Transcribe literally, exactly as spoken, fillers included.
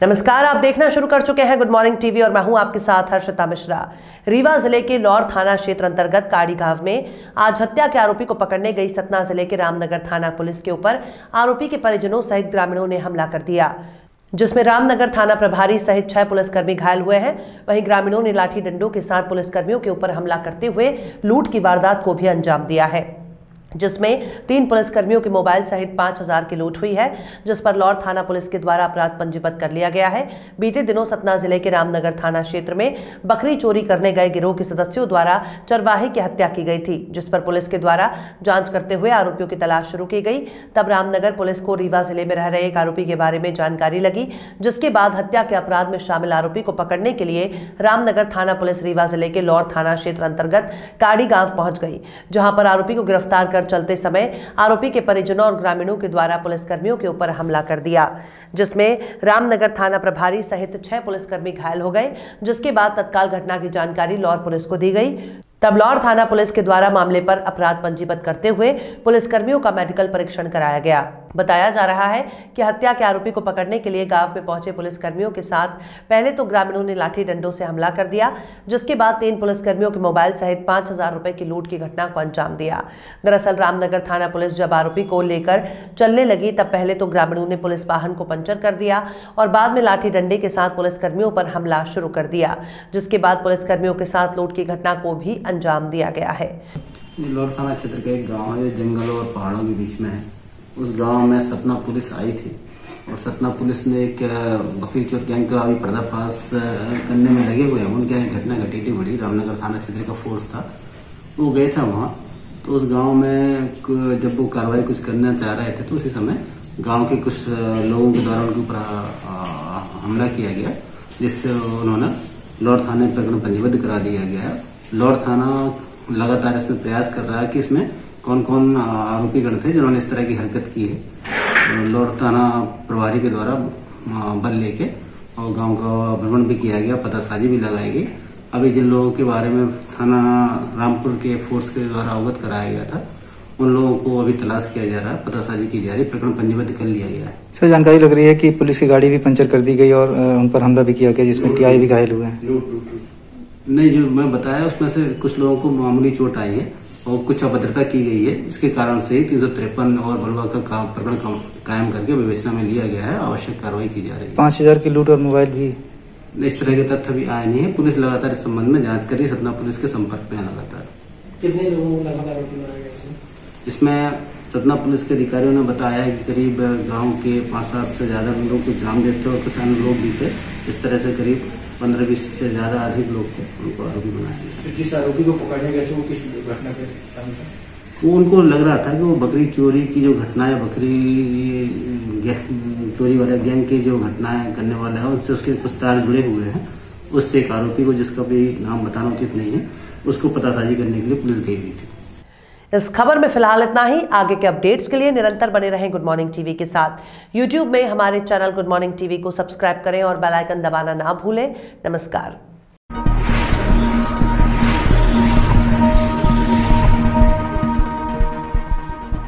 नमस्कार, आप देखना शुरू कर चुके हैं गुड मॉर्निंग टीवी और मैं हूं आपके साथ हर्षिता मिश्रा। रीवा जिले के लौर थाना क्षेत्र अंतर्गत काड़ी गांव में आज हत्या के आरोपी को पकड़ने गई सतना जिले के रामनगर थाना पुलिस के ऊपर आरोपी के परिजनों सहित ग्रामीणों ने हमला कर दिया, जिसमें रामनगर थाना प्रभारी सहित छह पुलिसकर्मी घायल हुए हैं। वहीं ग्रामीणों ने लाठी डंडों के साथ पुलिसकर्मियों के ऊपर हमला करते हुए लूट की वारदात को भी अंजाम दिया है, जिसमें तीन पुलिसकर्मियों के मोबाइल सहित पांच हजार की लूट हुई है, जिस पर लौर थाना पुलिस के द्वारा अपराध पंजीबद्ध कर लिया गया है। बीते दिनों सतना जिले के रामनगर थाना क्षेत्र में बकरी चोरी करने गए गिरोह के सदस्यों द्वारा चरवाहे की हत्या की गई थी, जिस पर पुलिस के द्वारा जांच करते हुए आरोपियों की तलाश शुरू की गई। तब रामनगर पुलिस को रीवा जिले में रह रहे एक आरोपी के बारे में जानकारी लगी, जिसके बाद हत्या के अपराध में शामिल आरोपी को पकड़ने के लिए रामनगर थाना पुलिस रीवा जिले के लौर थाना क्षेत्र अंतर्गत काड़ी गांव पहुंच गई, जहां पर आरोपी को गिरफ्तार कर चलते समय आरोपी के परिजनों और ग्रामीणों के द्वारा पुलिसकर्मियों के ऊपर हमला कर दिया, जिसमें रामनगर थाना प्रभारी सहित छह पुलिसकर्मी घायल हो गए। जिसके बाद तत्काल घटना की जानकारी लौर पुलिस को दी गई। तब लौर थाना पुलिस के द्वारा मामले पर अपराध पंजीबद्ध करते हुए पुलिसकर्मियों का मेडिकल परीक्षण कराया गया। बताया जा रहा है कि हत्या के आरोपी को पकड़ने के लिए गांव में पहुंचे पुलिसकर्मियों के साथ पहले तो ग्रामीणों ने लाठी डंडों से हमला कर दिया, जिसके बाद तीन पुलिसकर्मियों के मोबाइल सहित पांच हजार रुपए की लूट की घटना को अंजाम दिया। दरअसल रामनगर थाना पुलिस जब आरोपी को लेकर चलने लगी, तब पहले तो ग्रामीणों ने पुलिस वाहन को पंचर कर दिया और बाद में लाठी डंडे के साथ पुलिसकर्मियों पर हमला शुरू कर दिया, जिसके बाद पुलिसकर्मियों के साथ लूट की घटना को भी अंजाम दिया गया है। लौर थाना क्षेत्र का एक गांव है जो जंगलों और पहाड़ों के बीच में है। उस गांव में सतना पुलिस आई थी और सतना पुलिस ने एक बकरी चोर गैंग का अभी पर्दाफाश करने में लगे हुए हैं। उनके यहाँ घटना घटी थी बड़ी। रामनगर थाना क्षेत्र का फोर्स था, वो गए था वहाँ। तो उस गांव में जब वो कार्रवाई कुछ करना चाह रहे थे तो उसी समय गांव के कुछ लोगों के द्वारा उनके ऊपर हमला किया गया, जिससे उन्होंने लौर थाने में प्रकरण पंजीबद्ध करा दिया गया। लौर थाना लगातार इसमें प्रयास कर रहा है कि इसमें कौन कौन आरोपी गण थे जिन्होंने इस तरह की हरकत की है। लौर थाना प्रभारी के द्वारा बल लेके और गांव का भ्रमण भी किया गया, पतासाजी भी लगाई गई। अभी जिन लोगों के बारे में थाना रामपुर के फोर्स के द्वारा अवगत कराया गया था, उन लोगों को अभी तलाश किया जा रहा है, पतासाजी की जा रही है, प्रकरण पंजीबद्ध कर लिया गया है। सर, जानकारी लग रही है कि पुलिस की गाड़ी भी पंचर कर दी गई और उन पर हमला भी किया गया, जिसमें टीआई भी घायल हुए हैं। नहीं, जो मैं बताया उसमें से कुछ लोगों को मामूली चोट आई है और कुछ अभद्रता की गई है। इसके कारण से तीन सौ तिरपन और बलवा का प्रकरण कायम करके विवेचना में लिया गया है। आवश्यक कार्रवाई की जा रही है। पांच हजार की लूट और मोबाइल भी, इस तरह के तथ्य भी आए नहीं है। पुलिस लगातार इस संबंध में जांच कर रही है। सतना पुलिस के संपर्क में है लगातार। कितने लोगों को लगातार इसमें सतना पुलिस के अधिकारियों ने बताया कि करीब गाँव के पांच सात से ज्यादा लोग कुछ ग्राम देवते और कुछ अन्य लोग भी थे। इस तरह से करीब पंद्रह बीस से ज्यादा अधिक लोग थे, उनको आरोपी बनाया गया। जिस आरोपी को पकड़ने गए थे वो किस घटना से? वो उनको लग रहा था कि वो बकरी चोरी की जो घटना है, बकरी चोरी वाले गैंग की जो घटनाएं करने वाला है, उससे उसके कुछ तार जुड़े हुए हैं। उससे एक आरोपी को, जिसका भी नाम बताना उचित नहीं है, उसको पतासाजी करने के लिए पुलिस गई हुई थी। इस खबर में फिलहाल इतना ही। आगे के अपडेट्स के लिए निरंतर बने रहें गुड मॉर्निंग टीवी के साथ। यूट्यूब में हमारे चैनल गुड मॉर्निंग टीवी को सब्सक्राइब करें और बेल आइकन दबाना ना भूलें। नमस्कार।